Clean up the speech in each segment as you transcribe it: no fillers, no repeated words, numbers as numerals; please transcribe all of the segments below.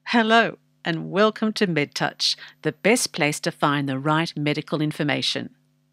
Hello, and welcome to MedTouch, the best place to find the right medical information.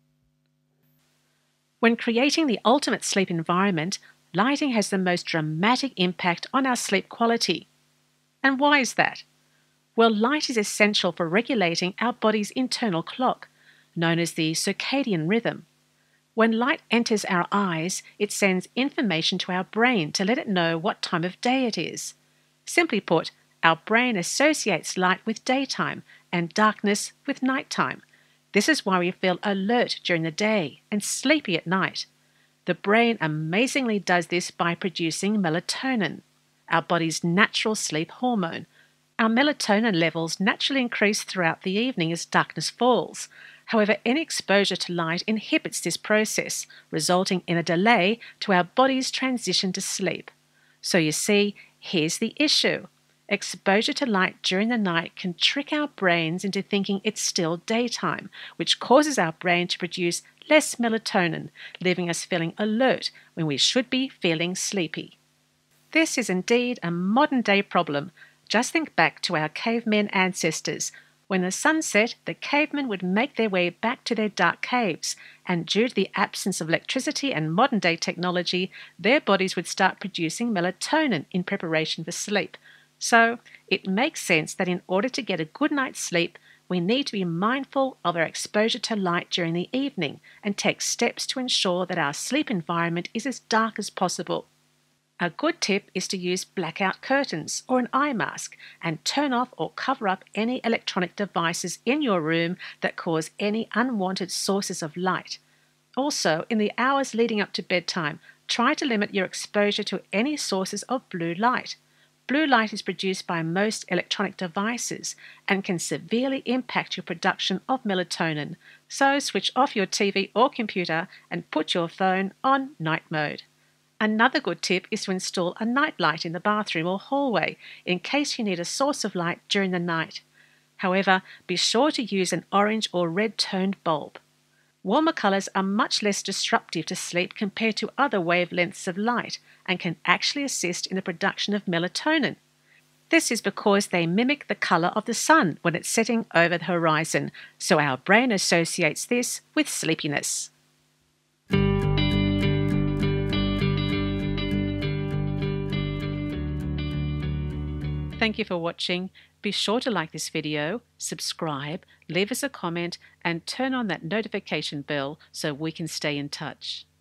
When creating the ultimate sleep environment, lighting has the most dramatic impact on our sleep quality. And why is that? Well, light is essential for regulating our body's internal clock, known as the circadian rhythm. When light enters our eyes, it sends information to our brain to let it know what time of day it is. Simply put, our brain associates light with daytime and darkness with nighttime. This is why we feel alert during the day and sleepy at night. The brain amazingly does this by producing melatonin, our body's natural sleep hormone. Our melatonin levels naturally increase throughout the evening as darkness falls. However, any exposure to light inhibits this process, resulting in a delay to our body's transition to sleep. So you see, here's the issue. Exposure to light during the night can trick our brains into thinking it's still daytime, which causes our brain to produce less melatonin, leaving us feeling alert when we should be feeling sleepy. This is indeed a modern-day problem. Just think back to our cavemen ancestors. When the sun set, the cavemen would make their way back to their dark caves, and due to the absence of electricity and modern-day technology, their bodies would start producing melatonin in preparation for sleep. So, it makes sense that in order to get a good night's sleep, we need to be mindful of our exposure to light during the evening and take steps to ensure that our sleep environment is as dark as possible. A good tip is to use blackout curtains or an eye mask and turn off or cover up any electronic devices in your room that cause any unwanted sources of light. Also, in the hours leading up to bedtime, try to limit your exposure to any sources of blue light. Blue light is produced by most electronic devices and can severely impact your production of melatonin, so switch off your TV or computer and put your phone on night mode. Another good tip is to install a night light in the bathroom or hallway in case you need a source of light during the night. However, be sure to use an orange or red toned bulb. Warmer colours are much less disruptive to sleep compared to other wavelengths of light and can actually assist in the production of melatonin. This is because they mimic the colour of the sun when it's setting over the horizon, so our brain associates this with sleepiness. Thank you for watching. Be sure to like this video, subscribe, leave us a comment, and turn on that notification bell so we can stay in touch.